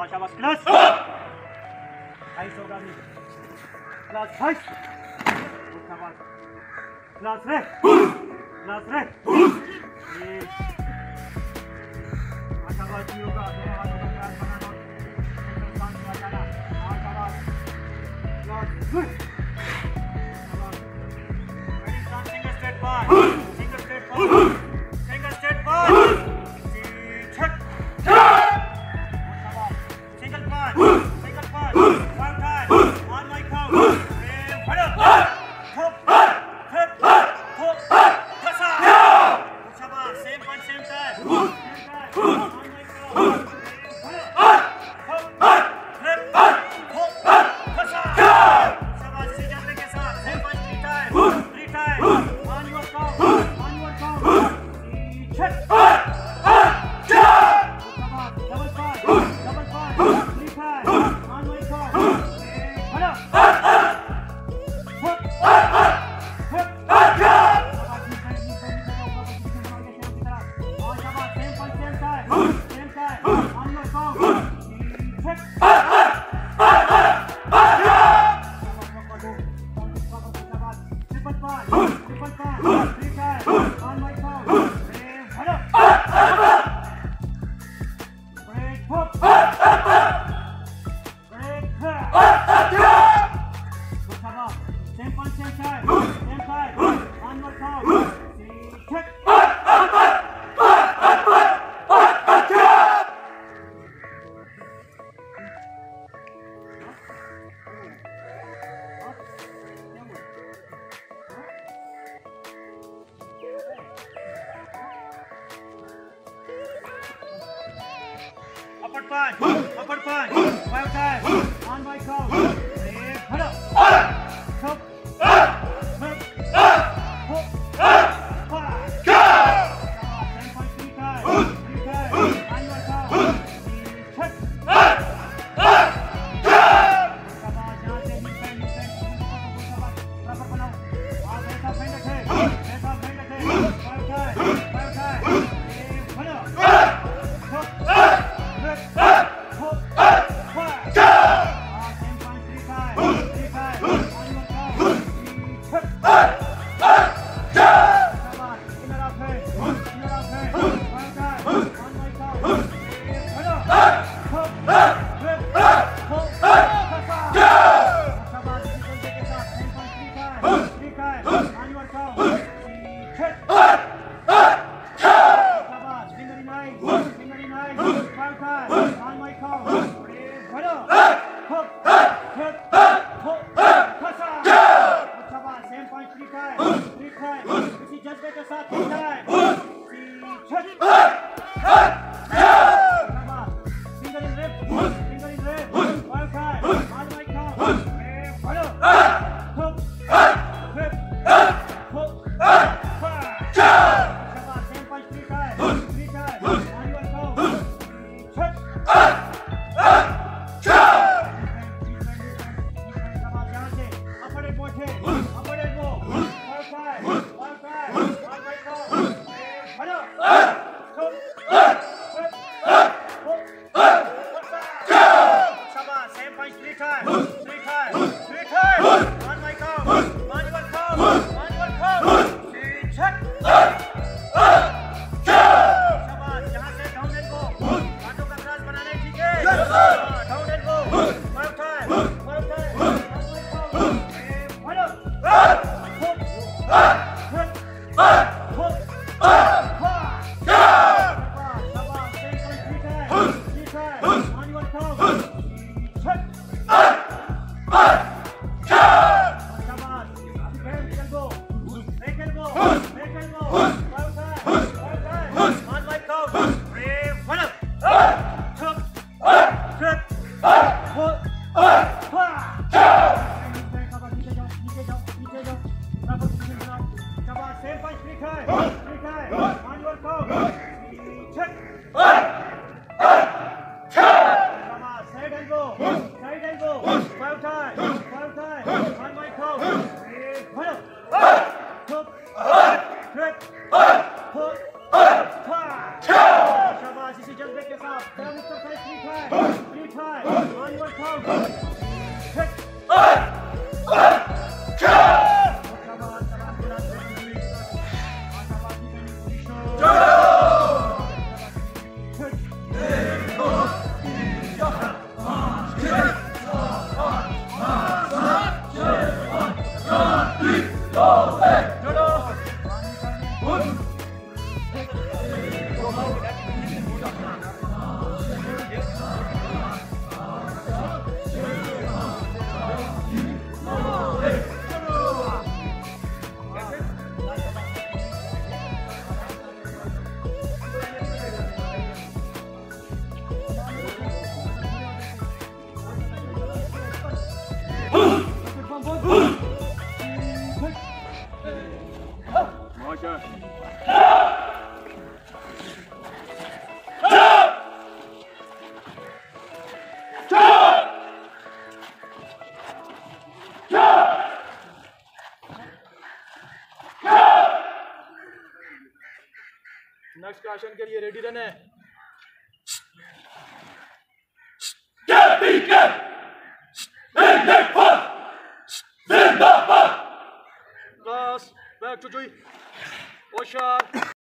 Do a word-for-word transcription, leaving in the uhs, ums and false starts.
और शाबाश क्लास हाइस होगा भी क्लास हाइस शाबाश क्लास रे क्लास रे ये शाबाश होगा दोनों हाथों का क्लास बनाना सेंटर पांच में आ जाना और शाबाश क्लास गुड शाबाश ready stand single straight bar single straight bar single straight bar check single punch, single punch, one time, on my count, and put up, hook, hip, hook, kasa. Shabash, same punch, same time, same time, on my count, put up, hook, hip, hook, kasa. Shabash, इसी जल्दी के साथ, same punch three times, three times, on your count, on your count, check. Same punch, same time, same time, on your count, check. Upper punch, upper punch, five times, on my count, put up, hook, hip, hook, five, ten punch three times, three times, on your count, check. शाबाश, यहाँ से नीचे नीचे शाबाश, बराबर बनाओ, आप ऐसा फेंक रखे, ऐसा फेंक रखे, five times, five times, put up, hook, hip, hook, five, ten punch three times, three times, on your count, hip, शाबाश, इधर आप है, इधर आप है, five times, on my count, put up, hook, hip, hook, शाबाश, इसी तरीके के साथ ten punch three times, three times, on your count, check. शाबाश, finger in eye, finger in eye, five times, on my count, put up, hook, hip, hook, kasa. शाबाश, same point three times, three times, इसी जज्बे के साथ three times, check. शाबाश, finger in rib, finger in rib, five times, on my count, put up, hook, hip, hook, five. शाबाश, same point three times, three times, on your count, check. शाबाश, यहाँ से upper and both है, upper and both, five times, five times, on my count, put up, hook, hip, hook, शाबाश, same punch three times, three times, three times, on my count, on your count, on your count, check. शाबाश, यहाँ से down and go, हाथों का cross बनाने, ठीक है? Down and go, five times, five times, on my count, put up, hook, hip, hook, five. शाबाश, same point three times, three times, on your count, check. शाबाश, they can go, they can go, they can go, five times, five times, on my count, put up, hook, hip, hook, five. शाबाश, same punch three times, three times, on your count, check. शाबाश, side and go, side and go, five times, five times, on my count, put up, hook, hip, hook, five. शाबाश, इसी जज्बे के साथ, three times, three time. On your toes. Hit. Come on, come on, get up there. Next आसन के लिए ready रहना है। Class, back to Joy. Oshar.